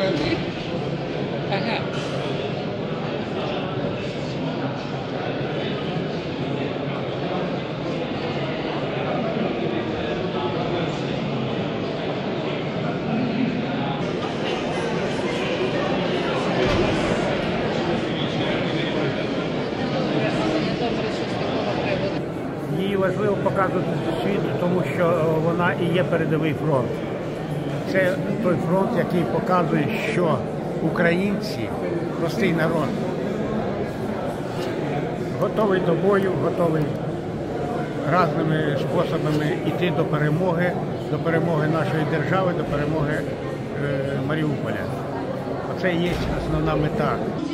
стороны. Ага. Її важливо показувати світу, тому що вона і є передовий фронт. Це той фронт, який показує, що українці, простий народ, готовий до бою, готовий різними способами йти до перемоги нашої держави, до перемоги Маріуполя. Оце і є основна мета.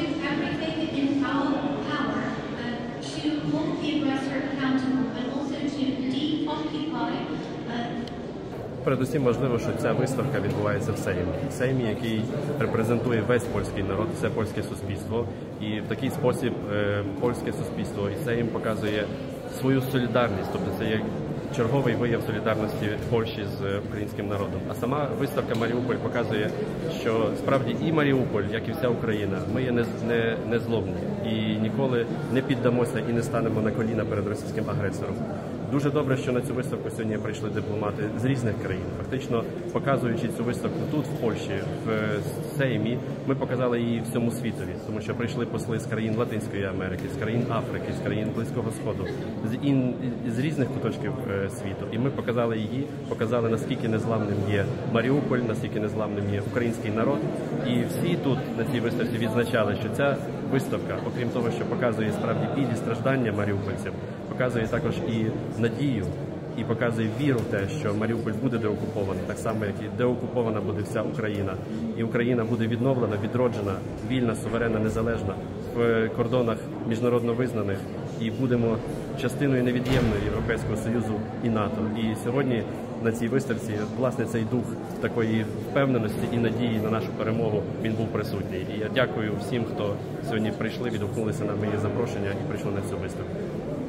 Передусім важливо, що ця виставка відбувається в Сеймі. Сеймі, який репрезентує весь польський народ, все польське суспільство. І в такий спосіб польське суспільство і Сейм показує свою солідарність. Тобто це є черговий вияв солідарності Польщі з українським народом. А сама виставка «Маріуполь» показує, що справді і Маріуполь, як і вся Україна, ми є незломні і ніколи не піддамося і не станемо на коліна перед російським агресором. Дуже добре, що на цю виставку сьогодні прийшли дипломати з різних країн. Фактично, показуючи цю виставку тут, в Польщі, в Сеймі, ми показали її всьому світові, тому що прийшли посли з країн Латинської Америки, з країн Африки, з країн Близького Сходу, з різних куточків світу. І ми показали її, показали, наскільки незламним є Маріуполь, наскільки незламним є український народ. І всі тут на цій виставці відзначали, що ця виставка, окрім того, що показує справді біль і страждання маріупольців, показує також і надію, і показує віру в те, що Маріуполь буде деокупований, так само, як і деокупована буде вся Україна. І Україна буде відновлена, відроджена, вільна, суверенна, незалежна, в кордонах міжнародно визнаних, і будемо частиною невід'ємною Європейського Союзу і НАТО. І сьогодні на цій виставці, власне, цей дух такої впевненості і надії на нашу перемогу, він був присутній. І я дякую всім, хто сьогодні прийшли, відгукнулися на моє запрошення і прийшли на цю виставку.